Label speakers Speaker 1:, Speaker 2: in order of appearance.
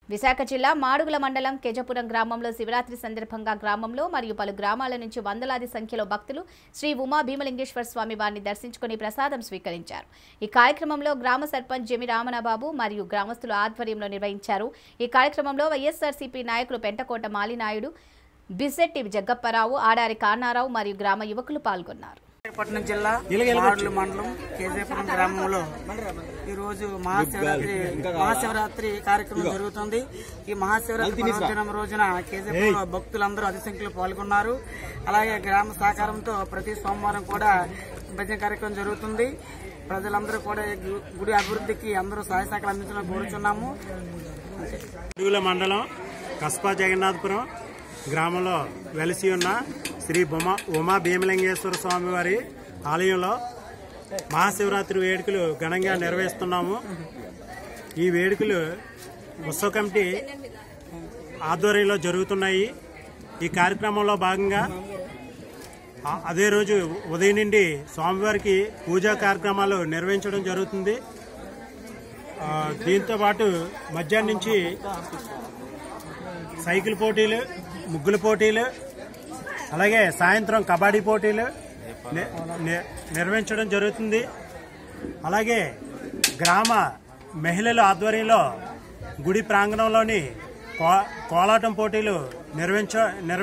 Speaker 1: విశాఖ జిల్లా మాడుగుల మండలం కేజపురం గ్రామంలో శివరాత్రి సందర్భంగా గ్రామంలో మరియు పలు గ్రామాల నుంచి వందలాది సంఖ్యలో భక్తులు శ్రీ ఉమా భీమలింగేశ్వర స్వామి వారిని దర్శించుకుని ప్రసాదం స్వీకరించారు। ఈ కార్యక్రమంలో గ్రామ సర్పంచ్ జెమి రామనబాబు మరియు గ్రామస్తుల ఆధ్వర్యంలో నిర్వహించారు। ఈ కార్యక్రమంలో వైఎస్ఆర్సీపీ నాయకులు పెంటకోట మాలినాయుడు, బిసెట్టి జగ్గప్పరావు, ఆడారి కానారావు మరియు గ్రామ యువకులు పాల్గొన్నారు।
Speaker 2: పట్టణం జిల్లా మాడుగుల మండలం కేజపురం గ్రామంలో ఈ రోజు మహాశివరాత్రి కార్యక్రమం జరుగుతుంది। ఈ మహాశివరాత్రి పర్వదినం రోజున కేజపురం భక్తులందరూ అధిక సంఖ్యలో పాల్గొన్నారు। అలాగే గ్రామ సహకారంతో ప్రతి సోమవారం కూడా భజన కార్యక్రమం జరుగుతుంది। ప్రజలందరూ కూడా గుడి అభివృద్ధికి అందరూ సహాయ సహకారాలు అందించాలని కోరుచున్నాము।
Speaker 3: మాడుగుల మండలం కస్బా జగన్నాథపురం గ్రామంలో వెలిసి ఉన్న శ్రీ ఉమా భీమలింగేశ్వర స్వామి వారి ఆలయంలో మహాశివరాత్రి వేడుకలు ఘనంగా నిర్వహిస్తున్నాము। ఈ వేడుకలు ఉత్సవ కమిటీ ఆధ్వర్యంలో జరుగుతున్నాయి। ఈ కార్యక్రమంలో భాగంగా అదే రోజు ఉదయం నుండి స్వామివారికి పూజా కార్యక్రమాలు నిర్వహించడం జరుగుతుంది। దీంతో పాటు మధ్యాహ్నం నుంచి సైకిల్ పోటీలు, ముగ్గుల పోటీలు, అలాగే సాయంత్రం కబడ్డీ పోటీలు నిర్వహించడం జరుగుతుంది। అలాగే గ్రామ మహిళల ఆధ్వర్యంలో గుడి ప్రాంగణంలోని కోలాటం పోటీలు